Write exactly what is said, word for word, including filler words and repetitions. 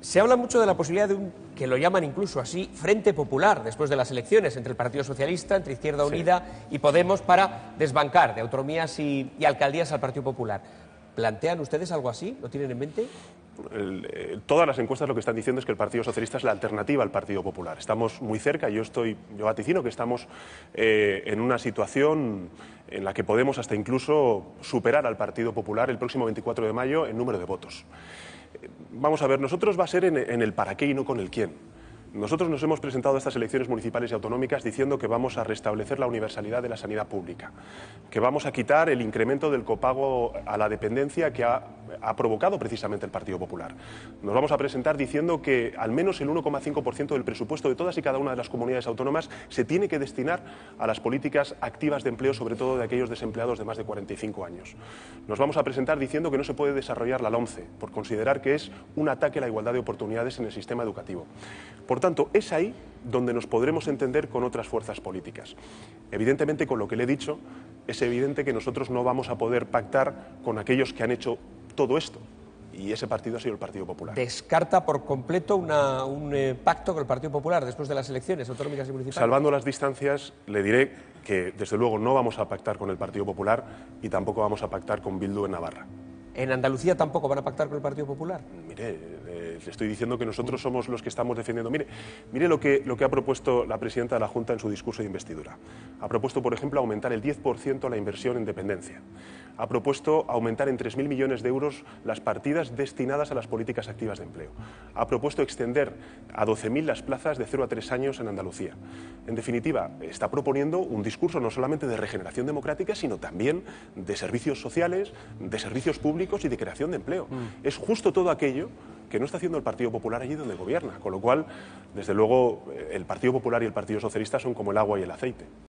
Se habla mucho de la posibilidad de un, que lo llaman incluso así, Frente Popular, después de las elecciones, entre el Partido Socialista, entre Izquierda Unida sí. y Podemos, para desbancar de autonomías y, y alcaldías al Partido Popular. ¿Plantean ustedes algo así? ¿Lo tienen en mente? El, eh, todas las encuestas lo que están diciendo es que el Partido Socialista es la alternativa al Partido Popular. Estamos muy cerca, yo estoy, yo vaticino que estamos eh, en una situación en la que podemos hasta incluso superar al Partido Popular el próximo veinticuatro de mayo en número de votos. Eh, vamos a ver, nosotros va a ser en, en el para qué y no con el quién. Nosotros nos hemos presentado a estas elecciones municipales y autonómicas diciendo que vamos a restablecer la universalidad de la sanidad pública, que vamos a quitar el incremento del copago a la dependencia que ha, ha provocado precisamente el Partido Popular. Nos vamos a presentar diciendo que al menos el uno coma cinco por ciento del presupuesto de todas y cada una de las comunidades autónomas se tiene que destinar a las políticas activas de empleo, sobre todo de aquellos desempleados de más de cuarenta y cinco años. Nos vamos a presentar diciendo que no se puede desarrollar la LOMCE por considerar que es un ataque a la igualdad de oportunidades en el sistema educativo. Por tanto, es ahí donde nos podremos entender con otras fuerzas políticas. Evidentemente, con lo que le he dicho, es evidente que nosotros no vamos a poder pactar con aquellos que han hecho todo esto. Y ese partido ha sido el Partido Popular. ¿Descarta por completo una, un eh, pacto con el Partido Popular después de las elecciones autonómicas y municipales? Salvando las distancias, le diré que, desde luego, no vamos a pactar con el Partido Popular y tampoco vamos a pactar con Bildu en Navarra. ¿En Andalucía tampoco van a pactar con el Partido Popular? Mire, eh, le estoy diciendo que nosotros somos los que estamos defendiendo. Mire, mire lo que, lo que ha propuesto la presidenta de la Junta en su discurso de investidura. Ha propuesto, por ejemplo, aumentar el diez por ciento la inversión en dependencia. Ha propuesto aumentar en tres mil millones de euros las partidas destinadas a las políticas activas de empleo. Ha propuesto extender a doce mil las plazas de cero a tres años en Andalucía. En definitiva, está proponiendo un discurso no solamente de regeneración democrática, sino también de servicios sociales, de servicios públicos y de creación de empleo. Mm. Es justo todo aquello que no está haciendo el Partido Popular allí donde gobierna, con lo cual, desde luego, el Partido Popular y el Partido Socialista son como el agua y el aceite.